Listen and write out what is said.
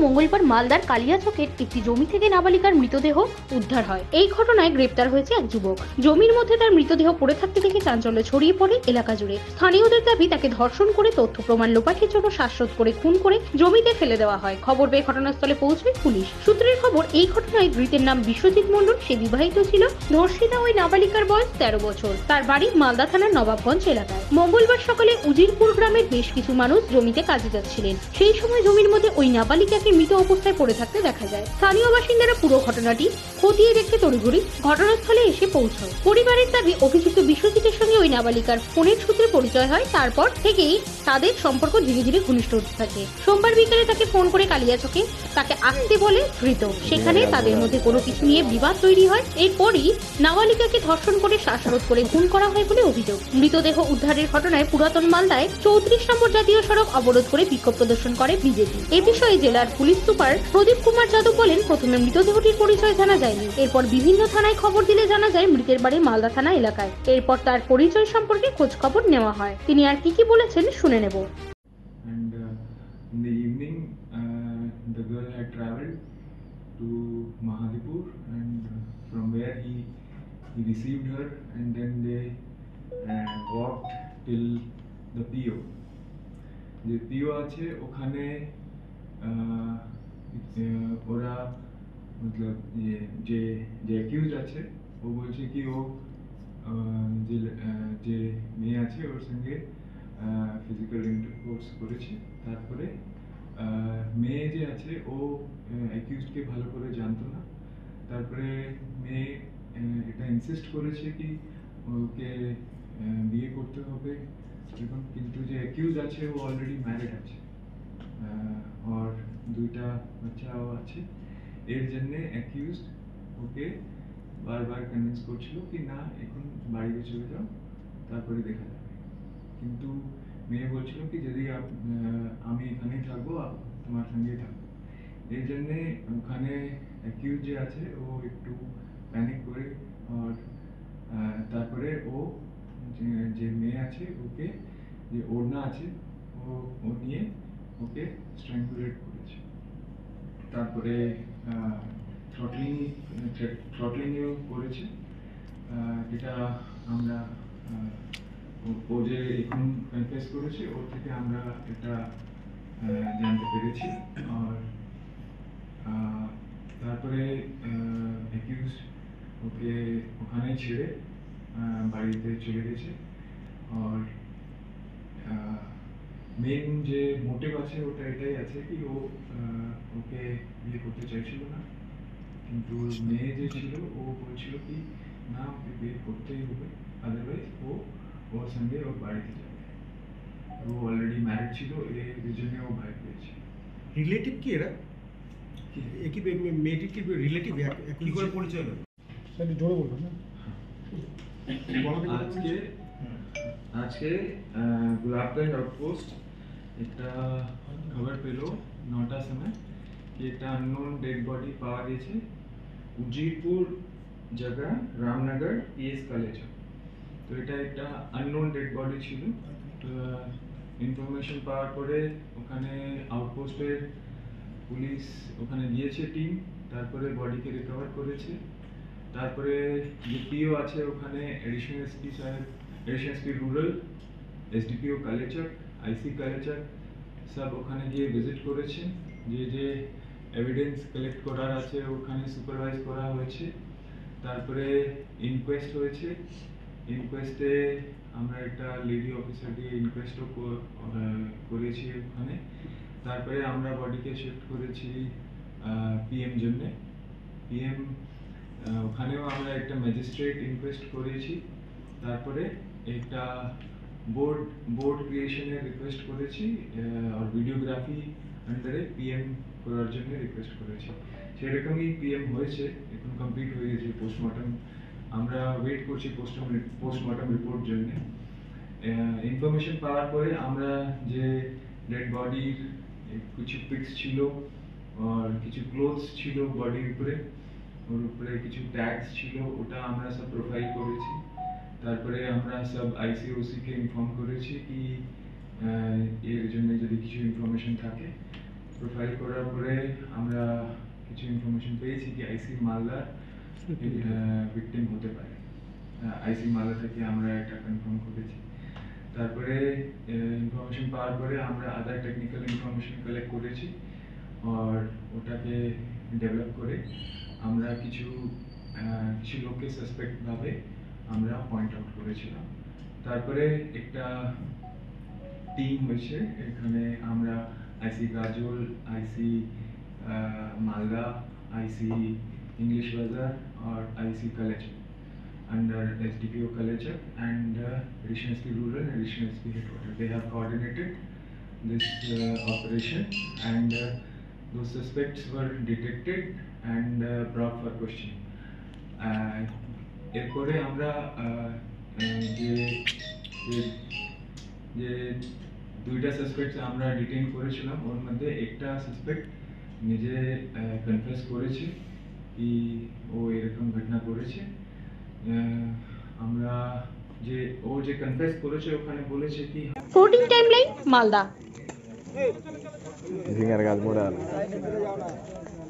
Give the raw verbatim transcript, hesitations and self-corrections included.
মঙ্গলবার মালদার কালিয়াচকের একটি জমি থেকে নাবালিকার মৃতদেহ উদ্ধার হয়। এই ঘটনায় গ্রেপ্তার হয়েছে এক যুবক। জমির মধ্যে তার মৃতদেহ পড়ে থাকতে দেখে চাঞ্চল্য ছড়িয়ে পড়ে এলাকা জুড়ে। স্থানীয়দের দাবি তাকে ধর্ষণ করে তথ্য প্রমাণ লোপাটের জন্য শ্বাসরোধ করে খুন করে জমিতে ফেলে দেওয়া হয়। খবর পেয়ে ঘটনাস্থলে পৌঁছয় পুলিশ। সূত্রের খবর, এই ঘটনায় ধৃতের নাম বিশ্বজিৎ মণ্ডল। সে বিবাহিত ছিল। ধর্ষিতা ওই নাবালিকার বয়স তেরো বছর। তার বাড়ি মালদা থানার নবাবগঞ্জ এলাকায়। মঙ্গলবার সকালে উজিরপুর গ্রামের বেশ কিছু মানুষ জমিতে কাজে যাচ্ছিলেন। সেই সময় জমির মধ্যে ওই নাবালিকাকে মৃত অবস্থায় পড়ে থাকতে দেখা যায়। স্থানীয় বাসিন্দারা পুরো ঘটনাটি খতিয়ে দেখতে তড়িঘড়ি ঘটনাস্থলে এসে পৌঁছয়। পরিবারের দাবি, অভিযুক্ত বিশ্বজিতের সঙ্গে ওই নাবালিকার ফোনের সূত্রে পরিচয় হয়। তারপর থেকেই তাদের সম্পর্ক ধীরে ধীরে ঘনিষ্ঠ হতে থাকে। সোমবার বিকেলে তাকে ফোন করে কালিয়াচকে তাকে আসতে বলে ধৃত। সেখানে তাদের মধ্যে কোনো কিছু নিয়ে বিবাদ তৈরি হয়। এরপরই নাবালিকাকে ধর্ষণ করে শ্বাসরোধ করে খুন করা হয় বলে অভিযোগ। মৃতদেহ উদ্ধারের ঘটনায় পুরাতন মালদায় চৌত্রিশ নম্বর জাতীয় সড়ক অবরোধ করে বিক্ষোভ প্রদর্শন করে বিজেপি। এ বিষয়ে জেলার পুলিশ সুপার প্রদীপ কুমার যাদব বলেন, প্রথমে মৃতদেহটির পরিচয় জানা যায়নি। এরপর বিভিন্ন থানায় খবর দিলে জানা যায় মৃতের বাড়ি মালদা থানা এলাকায়। এরপর তার পরিচয় সম্পর্কে খোঁজ খবর নেওয়া হয়। তিনি আর কি কি বলেছেন শুনে নেব। And uh, in the evening, uh, the girl had travelled to Mahadipur, and uh, from where he he received her, and then they uh, walked till the P O. যে P O আছে ওখানে ওরা মতলব যে যে accused আছে ও বলছে কি ও যে যে মেয়ে আছে ওর সঙ্গে ফিজিক্যাল ইন্টারকোর্স করেছে। তারপরে মেয়ে যে আছে ও অ্যাকিউজকে ভালো করে জানতো না। তারপরে মেয়ে এটা ইনসিস্ট করেছে কি ওকে বিয়ে করতে হবে, এবং কিন্তু যে অ্যাকিউজ আছে ও অলরেডি ম্যারিড আছে আর দুইটা বাচ্চাও আছে। এর জন্যে অ্যাকিউজ ওকে বারবার কনভিন্স করছিল কি না এখন বাড়িতে চলে যাও, তারপরে দেখা যাবে। কিন্তু মেয়ে বলছিল কি যদি আমি এখানেই থাকবো, তোমার সঙ্গেই থাকবো। এর জন্যে ওখানে অ্যাকিউজ যে আছে ও একটু প্যানিক করে, আর তারপরে ও যে মেয়ে আছে ওকে যে ওড়না আছে ও ও নিয়ে ওকে স্ট্র্যাঙ্গুলেট করেছে। তারপরে থ্রটলিং থ্রটলিংও করেছে। এটা আমরা ও যে এখন কনফেস করেছে ওর থেকে আমরা এটা জানতে পেরেছি। আর তারপরে অ্যাকিউজ ওকে ওখানে ছেড়ে বাড়িতে চলে গেছে। আর মেন যে মোটিভ আছে ওটা এটাই আছে কি ও ওকে বিয়ে করতে চাইছিল না, কিন্তু মেয়ে যে ছিল ও বলছিল কি না ওকে বিয়ে করতেই হবে, আদারওয়াইজ ও ওর সঙ্গে ওর বাড়িতে যাবে। ও অলরেডি ম্যারিড ছিল, এই জন্য ও ভয় পেয়েছে। রিলেটিভ কি এরা? একই মেয়েটির কি রিলেটিভ? কি করে পরিচয় হলো? সেটা জোরে বলবেন না। আজকে আজকে গোলাপগঞ্জ আউটপোস্ট একটা খবর পেল নটার সময় কি একটা আননোন ডেড বডি পাওয়া গেছে উজিরপুর জায়গা রামনগর পিএস কলেজ। তো এটা একটা আননোন ডেড বডি ছিল। তো ইনফরমেশন পাওয়ার পরে ওখানে আউটপোস্টের পুলিশ ওখানে গিয়েছে টিম, তারপরে বডিকে রিকভার করেছে। তারপরে যে পিও আছে ওখানে এডিশনাল এসপি সাহেব, additional SP rural, SDPO Kaliachak, IC Kaliachak সব ওখানে গিয়ে ভিজিট করেছে। যে যে এভিডেন্স কালেক্ট করার আছে ওখানে সুপারভাইজ করা হয়েছে। তারপরে ইনকোয়েস্ট হয়েছে। ইনকোয়েস্টে আমরা একটা লেডি অফিসার দিয়ে ইনকোয়েস্টও করেছি ওখানে। তারপরে আমরা বডিকে শিফট করেছি পিএম জন্যে। পিএম ওখানেও আমরা একটা ম্যাজিস্ট্রেট ইনকোয়েস্ট করেছি। তারপরে একটা বোর্ড বোর্ড ক্রিয়েশনের রিকোয়েস্ট করেছি, আর ভিডিওগ্রাফি আন্ডারে পিএম করার জন্য রিকোয়েস্ট করেছি। সেরকমই পিএম হয়েছে, এখন কমপ্লিট হয়ে গেছে পোস্টমর্টম। আমরা ওয়েট করছি পোস্টমর্টম পোস্টমর্টম রিপোর্ট জন্য। ইনফরমেশন পাওয়ার পরে আমরা যে ডেড বডির কিছু পিক্স ছিল আর কিছু ক্লোথস ছিল বডির উপরে, ওর উপরে কিছু ট্যাগস ছিল, ওটা আমরা সব প্রোফাইল করেছি। তারপরে আমরা সব আইসিওসি কে ইনফর্ম করেছি কি এর জন্য যদি কিছু ইনফরমেশন থাকে প্রোফাইল করার পরে আমরা কিছু ইনফরমেশন পেয়েছি কি আইসি মালদার ভিকটিম হতে পারে। আইসি মালদা থেকে আমরা এটা কনফার্ম করেছি। তারপরে ইনফরমেশন পাওয়ার পরে আমরা আদার টেকনিক্যাল ইনফরমেশন কালেক্ট করেছি আর ওটাকে ডেভেলপ করে আমরা কিছু কিছু লোককে সাসপেক্ট ভাবে আমরা পয়েন্ট আউট করেছিলাম। তারপরে একটা টিম হয়েছে, এখানে আমরা আইসি গাজল, আইসি মালদা, আইসি ইংলিশ বাজার আর আইসি Kaliachak under S D P O Kalachak and uh, Addition S P Rural and Addition S P Headquarters. They have coordinated this uh, operation and uh, those suspects were detected and uh, brought for questioning. এরপরে আমরা যে যে দুইটা suspect আমরা detain করেছিলাম, ওর মধ্যে একটা suspect নিজে কনফেস করেছে কি ও এরকম ঘটনা করেছে। আমরা যে ও যে কনফেস করেছে ওখানে বলেছে কি ফোরটিন টাইমলাইন মালদা। ঝিঙার গাছ মোড়া